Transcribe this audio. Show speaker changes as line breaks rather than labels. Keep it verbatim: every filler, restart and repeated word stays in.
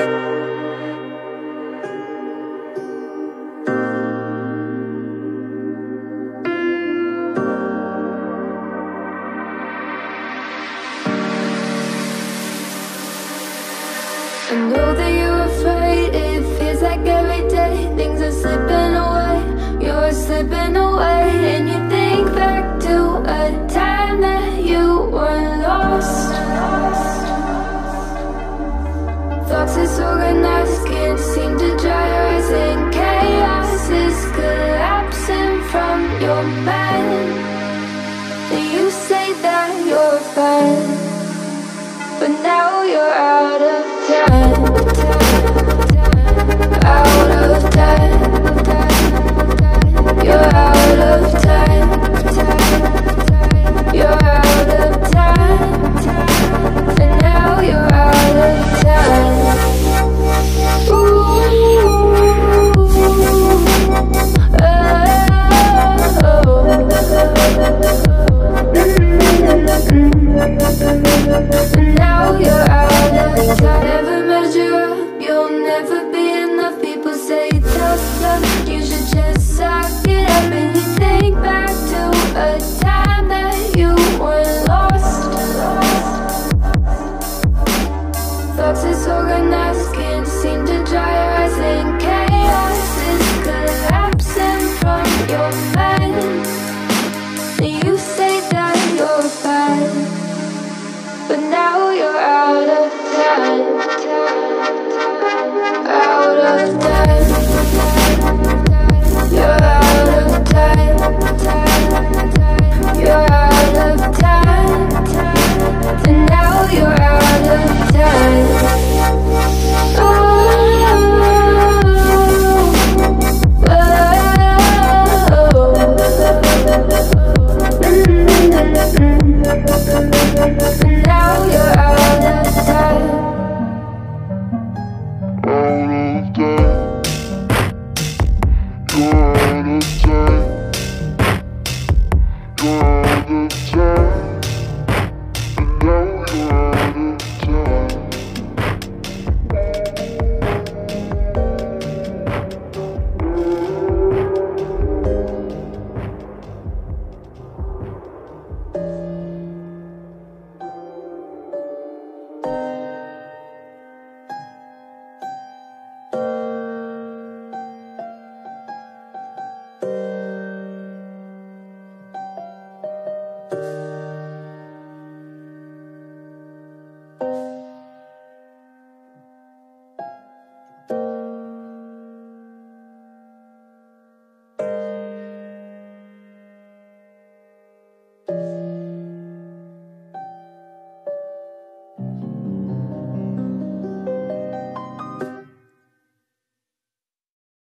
I know that you're afraid, it feels like every day things are slipping away, you're slipping away. And you think back to a time that you were lost. Thoughts disorganized, can't seem to dry your eyes, and chaos is collapsing from your mind. And you say that you're fine, but now you're out.